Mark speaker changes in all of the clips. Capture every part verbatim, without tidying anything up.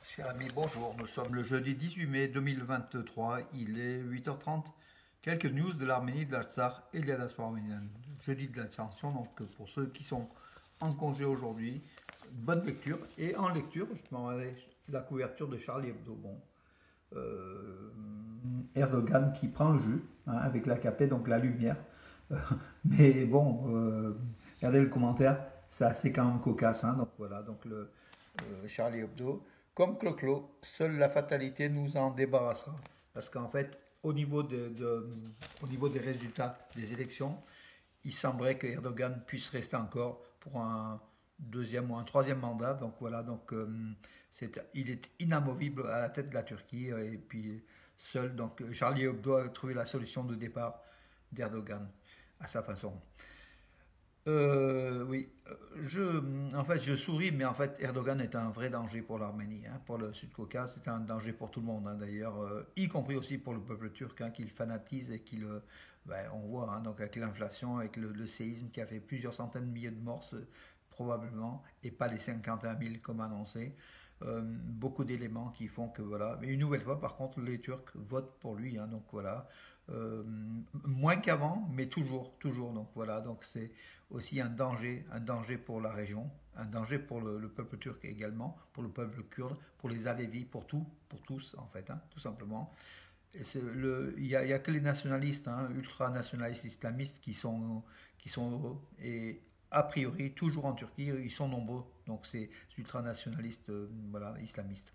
Speaker 1: Cher ami, bonjour. Nous sommes le jeudi dix-huit mai deux mille vingt-trois. Il est huit heures trente. Quelques news de l'Arménie, de l'Artsakh et de la diaspora arménienne. Jeudi de l'Ascension, donc pour ceux qui sont en congé aujourd'hui, bonne lecture. Et en lecture, je m'en vais la couverture de Charlie Hebdo. Bon, euh, Erdogan qui prend le jus hein, avec l'A K P, donc la lumière. Euh, mais bon, euh, regardez le commentaire, c'est assez quand même cocasse. Hein, donc voilà, donc le euh, Charlie Hebdo. Comme Clo-Clo, seule la fatalité nous en débarrassera. Parce qu'en fait, au niveau, de, de, au niveau des résultats des élections, il semblerait que Erdogan puisse rester encore pour un deuxième ou un troisième mandat. Donc voilà, donc euh, c'est, il est inamovible à la tête de la Turquie. Et puis seul, donc Charlie Hebdo a trouvé la solution de départ d'Erdogan à sa façon. Euh, oui, je, en fait, je souris, mais en fait, Erdogan est un vrai danger pour l'Arménie, hein, pour le Sud-Caucase, c'est un danger pour tout le monde, hein, d'ailleurs, euh, y compris aussi pour le peuple turc, hein, qu'il fanatise et qu'il, euh, ben, on voit, hein, donc avec l'inflation, avec le, le séisme qui a fait plusieurs centaines de milliers de morts, ce- probablement, et pas les cinquante et un mille comme annoncé. Euh, beaucoup d'éléments qui font que voilà. Mais une nouvelle fois, par contre, les Turcs votent pour lui, hein, donc voilà. Euh, Moins qu'avant, mais toujours, toujours. Donc voilà, donc c'est aussi un danger, un danger pour la région, un danger pour le, le peuple turc également, pour le peuple kurde, pour les Alevis, pour tout, pour tous en fait, hein, tout simplement. Et c'est le, il n'y a, il y a que les nationalistes, hein, ultra-nationalistes islamistes qui sont, qui sont et a priori toujours en Turquie, ils sont nombreux, donc c'est ultra-nationalistes, euh, voilà, islamistes.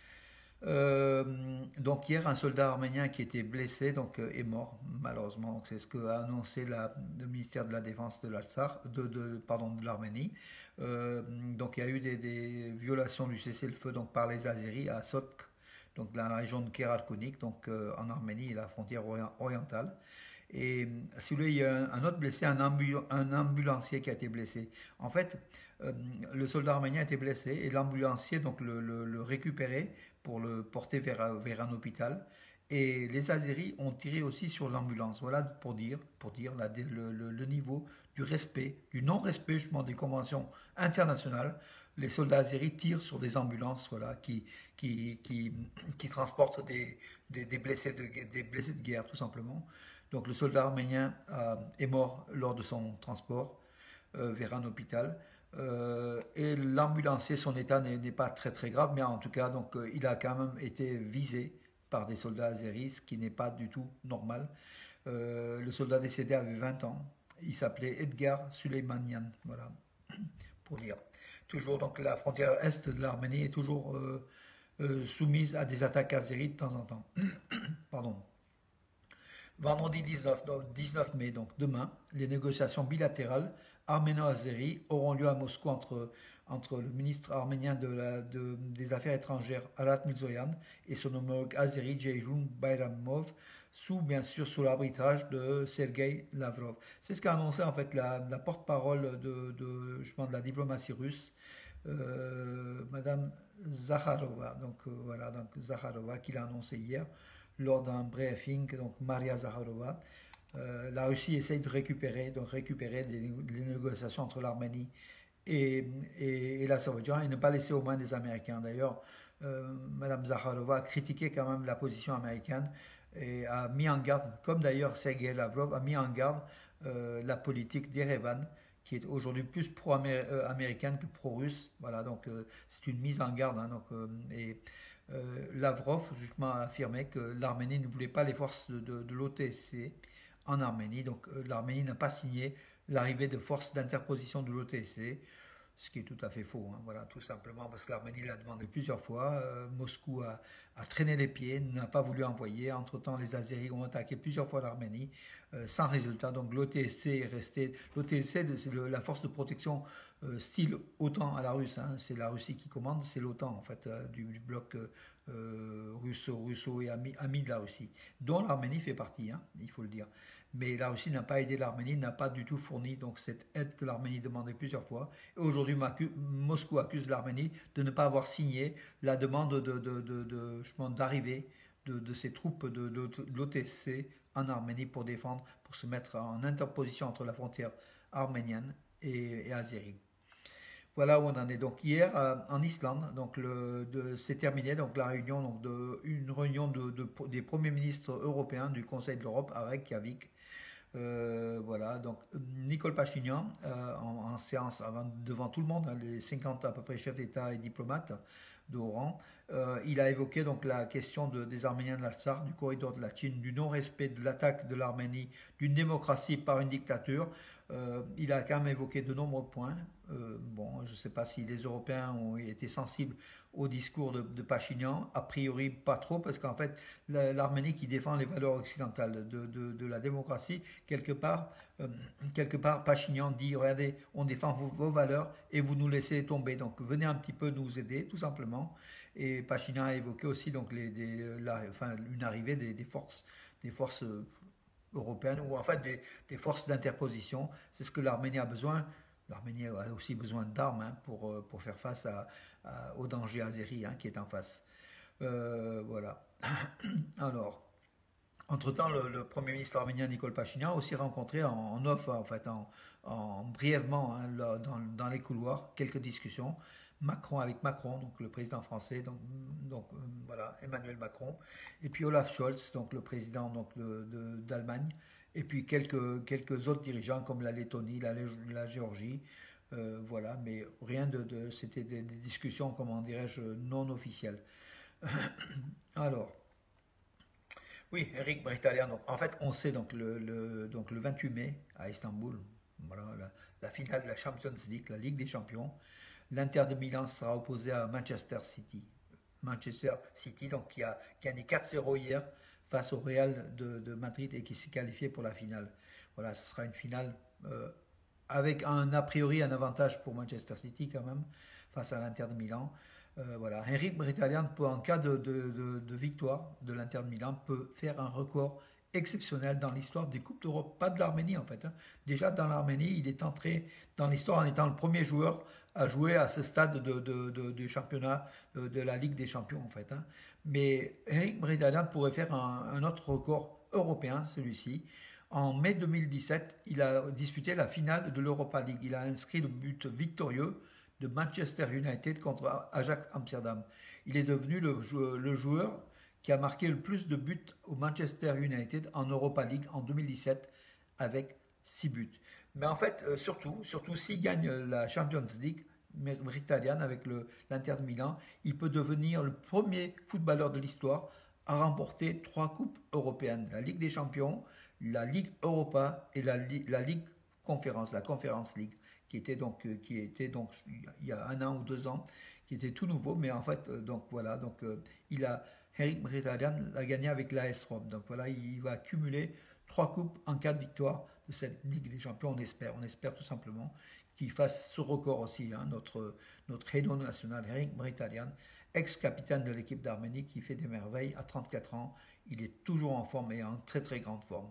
Speaker 1: Euh, donc hier, un soldat arménien qui était blessé donc, euh, est mort, malheureusement. Donc, c'est ce qu'a annoncé la, le ministère de la Défense de l'Artsakh, de, de, pardon, de l'Arménie. Euh, donc il y a eu des, des violations du cessez-le-feu donc, par les Azéris à Sotk, donc dans la région de Kerakonik, donc euh, en Arménie, la frontière orientale. Et si vous voulez, il y a un, un autre blessé, un, ambu un, ambulancier qui a été blessé. En fait, euh, le soldat arménien a été blessé et l'ambulancier donc le, le, le récupérait pour le porter vers, vers un hôpital. Et les Azéris ont tiré aussi sur l'ambulance. Voilà pour dire, pour dire la, le, le, le, niveau du respect, du non-respect justement des conventions internationales. Les soldats azéris tirent sur des ambulances voilà, qui, qui, qui, qui transportent des, des, des, blessés de, des blessés de guerre tout simplement. Donc le soldat arménien euh, est mort lors de son transport euh, vers un hôpital. Euh, et l'ambulancier, son état n'est pas très très grave, mais en tout cas, donc, euh, il a quand même été visé par des soldats azéris, ce qui n'est pas du tout normal. Euh, le soldat décédé avait vingt ans. Il s'appelait Edgar Suleymanian, voilà, pour dire. Toujours, donc, la frontière est de l'Arménie est toujours euh, euh, soumise à des attaques azéries de temps en temps. Pardon. Vendredi dix-neuf, donc dix-neuf mai, donc demain, les négociations bilatérales arméno-azéries auront lieu à Moscou entre, entre le ministre arménien de la, de, des Affaires étrangères Arat Mirzoyan et son homologue azéri Ceyhun Bayramov, sous bien sûr sous l'arbitrage de Sergei Lavrov. C'est ce qu'a annoncé en fait la, la porte-parole de, de, de la diplomatie russe, euh, Madame Zakharova. Donc euh, voilà, donc Zakharova qui l'a annoncé hier lors d'un briefing, donc Maria Zakharova. Euh, la Russie essaye de récupérer, donc récupérer les, les négociations entre l'Arménie et, et, et l'Azerbaïdjan et ne pas laisser aux mains des Américains. D'ailleurs, euh, Madame Zakharova a critiqué quand même la position américaine et a mis en garde, comme d'ailleurs Sergei Lavrov a mis en garde euh, la politique d'Erevan, qui est aujourd'hui plus pro-américaine que pro-russe. Voilà, donc euh, c'est une mise en garde. Hein, donc, euh, et euh, Lavrov justement a affirmé que l'Arménie ne voulait pas les forces de, de, de l'O T C en Arménie. Donc euh, l'Arménie n'a pas signé l'arrivée de forces d'interposition de l'O T C, ce qui est tout à fait faux. Hein, voilà, tout simplement parce que l'Arménie l'a demandé plusieurs fois. Euh, Moscou a, a, traîné les pieds, n'a pas voulu envoyer. Entre-temps, les Azéris ont attaqué plusieurs fois l'Arménie euh, sans résultat. Donc l'O T C est resté. L'O T C, c'est la force de protection euh, style OTAN à la russe. Hein, c'est la Russie qui commande, c'est l'OTAN en fait, euh, du, du, bloc euh, russo, russo et ami, ami de la Russie, dont l'Arménie fait partie, hein, il faut le dire. Mais la Russie n'a pas aidé l'Arménie, n'a pas du tout fourni donc cette aide que l'Arménie demandait plusieurs fois. Et aujourd'hui, Moscou accuse l'Arménie de ne pas avoir signé la demande de, de, de, de, d'arrivée de, de ces troupes de, de, de l'O T C en Arménie pour défendre, pour se mettre en interposition entre la frontière arménienne et, et azérie. Voilà où on en est. Donc hier euh, en Islande, donc le, de, c'est terminé donc la réunion donc de une réunion de, de- des premiers ministres européens du Conseil de l'Europe à Reykjavik. Euh, voilà, donc Nicole Pachinian euh, en, en séance avant- devant tout le monde, hein, les cinquante à peu près chefs d'État et diplomates de haut rang, euh, il a évoqué donc la question de- des Arméniens de l'Artsakh, du corridor de la Chine, du non-respect de l'attaque de l'Arménie, d'une démocratie par une dictature. Euh, il a quand même évoqué de nombreux points. Euh, bon, je ne sais pas si les Européens ont été sensibles au discours de, de Pachinian, a priori pas trop, parce qu'en fait, la- l'Arménie qui défend les valeurs occidentales de, de- de la démocratie, quelque part, euh, quelque part, Pachinian dit, regardez, on défend vos, vos valeurs et vous nous laissez tomber, donc venez un petit peu nous aider, tout simplement. Et Pachinian a évoqué aussi donc les, des- la- enfin, une arrivée des, des forces, des forces euh, européennes, ou en fait des, des forces d'interposition. C'est ce que l'Arménie a besoin. L'Arménie a aussi besoin d'armes, hein, pour, euh, pour faire face à, à- au danger azéri, hein, qui est en face. Euh, voilà. Alors, entre-temps, le, le Premier ministre arménien Nicole Pachinian a aussi rencontré en, en off, en fait, en, en brièvement, hein, là, dans, dans les couloirs, quelques discussions. Macron avec Macron, donc le président français, donc, donc euh, voilà, Emmanuel Macron, et puis Olaf Scholz, donc le président donc, de- de- d'Allemagne, et puis quelques, quelques autres dirigeants comme la Lettonie, la, la Géorgie, euh, voilà, mais rien de, de c'était des, des discussions, comment dirais-je, non officielles. Alors, oui, Eric Britalian. Donc, en fait, on sait donc le, le- donc le vingt-huit mai à Istanbul, voilà, la, la finale de la Champions League, la Ligue des Champions. L'Inter de Milan sera opposé à Manchester City. Manchester City, donc qui a gagné quatre zéro hier face au Real de, de Madrid et qui s'est qualifié pour la finale. Voilà, ce sera une finale euh, avec un a priori un avantage pour Manchester City quand même face à l'Inter de Milan. Euh, voilà, Henrik Mkhitaryan peut, en cas de, de- de- de victoire de l'Inter de Milan, peut faire un record exceptionnel dans l'histoire des Coupes d'Europe, pas de l'Arménie en fait, hein. Déjà dans l'Arménie, il est entré dans l'histoire en étant le premier joueur à jouer à ce stade de, de- de- du championnat de, de la Ligue des Champions en fait, hein. Mais Henrik Mkhitaryan pourrait faire un, un autre record européen, celui-ci. En mai deux mille dix-sept, il a disputé la finale de l'Europa League. Il a inscrit le but victorieux de Manchester United contre Ajax Amsterdam. Il est devenu le joueur, le joueur qui a marqué le plus de buts au Manchester United en Europa League en deux mille dix-sept avec six buts. Mais en fait, euh, surtout, surtout s'il gagne la Champions League, Mkhitaryan avec l'Inter de Milan, il peut devenir le premier footballeur de l'histoire à remporter trois coupes européennes, la Ligue des Champions, la Ligue Europa et la, la Ligue Conférence, la Conference League, qui était donc, euh, qui était donc il y a un an ou deux ans, qui était tout nouveau, mais en fait, euh, donc voilà, donc euh, il a, Eric Mkhitaryan l'a gagné avec l'A S Rome, donc voilà, il va accumuler trois coupes en cas de victoire de cette Ligue des Champions, on espère, on espère tout simplement qu'il fasse ce record aussi, hein, notre, notre héros national, Eric Mkhitaryan, ex-capitaine de l'équipe d'Arménie qui fait des merveilles à trente-quatre ans, il est toujours en forme et en très très grande forme.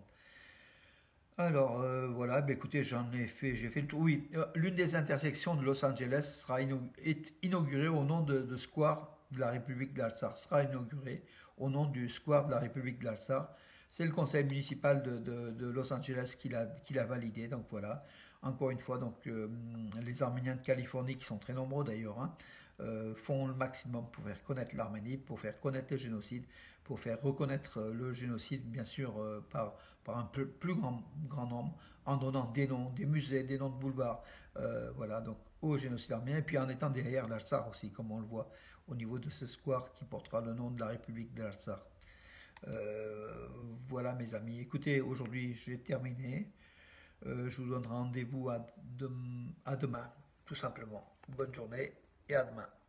Speaker 1: Alors euh, voilà, bah, écoutez, j'en ai fait, j'ai fait le tour. Oui, euh, l'une des intersections de Los Angeles sera inau- est inaugurée au nom de, de Square de la République d'Alsar. Sera inaugurée au nom du Square de la République d'Alsar. C'est le conseil municipal de, de- de Los Angeles qui l'a qui l'a validé. Donc voilà, encore une fois, donc euh, les Arméniens de Californie, qui sont très nombreux d'ailleurs, hein, euh, font le maximum pour faire connaître l'Arménie, pour faire connaître le génocide, pour faire reconnaître euh, le génocide, bien sûr, euh, par, par un peu, plus grand, grand nombre, en donnant des noms, des musées, des noms de boulevards, euh, voilà, donc au génocide arménien, et puis en étant derrière l'Artsar aussi, comme on le voit au niveau de ce square qui portera le nom de la République de l'Artsar. Euh, voilà mes amis, écoutez, aujourd'hui j'ai terminé. Euh, je vous donne rendez-vous à, de- à demain, tout simplement. Bonne journée et à demain.